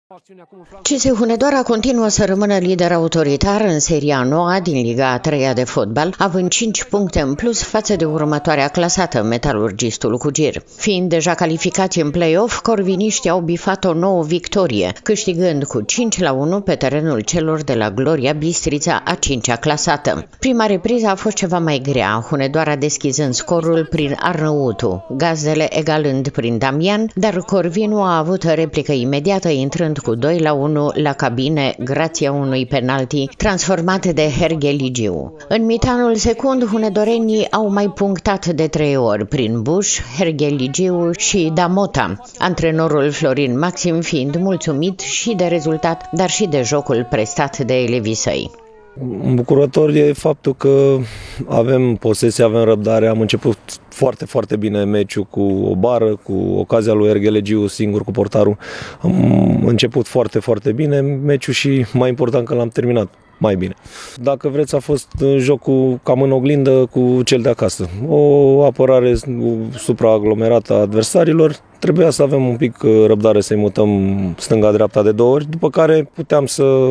CS Hunedoara continuă să rămână lider autoritar în seria noua din Liga a 3-a de fotbal, având 5 puncte în plus față de următoarea clasată, Metalurgistul Cugir. Fiind deja calificați în play-off, corviniștii au bifat o nouă victorie, câștigând cu 5-1 pe terenul celor de la Gloria Bistrița, a 5-a clasată. Prima repriză a fost ceva mai grea, Hunedoara deschizând scorul prin Arnăutu, gazdele egalând prin Damian, dar Corvinu a avut replică imediată, intrând cu 2-1 la cabine, grație unui penalti transformat de Hergheligiu. În mitanul secund, hunedorenii au mai punctat de 3 ori prin Buș, Hergheligiu și Damota, antrenorul Florin Maxim fiind mulțumit și de rezultat, dar și de jocul prestat de elevii săi. Îmbucurător e faptul că avem posesie, avem răbdare, am început foarte, foarte bine meciul cu o bară, cu ocazia lui Herghelegiu singur cu portarul. Am început foarte, foarte bine meciul și mai important că l-am terminat mai bine. Dacă vreți, a fost jocul cam în oglindă cu cel de acasă. O apărare supraaglomerată a adversarilor. Trebuia să avem un pic răbdare să-i mutăm stânga-dreapta de 2 ori, după care puteam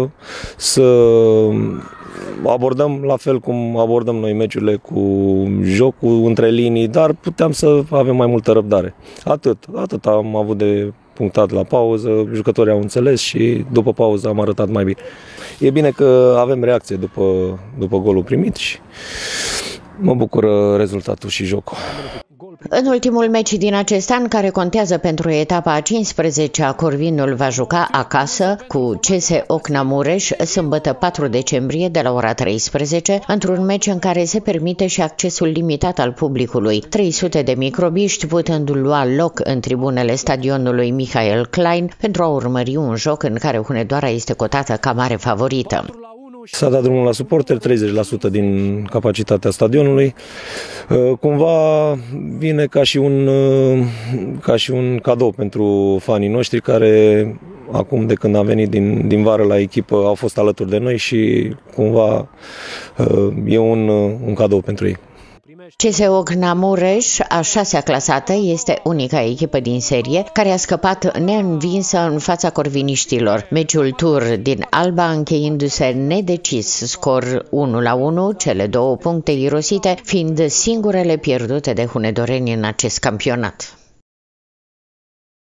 să abordăm la fel cum abordăm noi meciurile, cu jocul între linii, dar puteam să avem mai multă răbdare. Atât am avut de punctat la pauză, jucătorii au înțeles și după pauză am arătat mai bine. E bine că avem reacție după golul primit și mă bucură rezultatul și jocul. În ultimul meci din acest an, care contează pentru etapa a 15-a, Corvinul va juca acasă cu CS Ocna Mureș, sâmbătă 4 decembrie de la ora 13, într-un meci în care se permite și accesul limitat al publicului, 300 de microbiști putând lua loc în tribunele stadionului Michael Klein pentru a urmări un joc în care Hunedoara este cotată ca mare favorită. S-a dat drumul la suporteri, 30% din capacitatea stadionului. Cumva vine ca și un cadou pentru fanii noștri care acum de când am venit din vară la echipă au fost alături de noi și cumva e un cadou pentru ei. CS Ocna Mureș, a 6-a clasată, este unica echipă din serie care a scăpat neînvinsă în fața corviniștilor. Meciul tur din Alba încheiindu-se nedecis, scor 1-1, cele 2 puncte irosite fiind singurele pierdute de hunedoreni în acest campionat.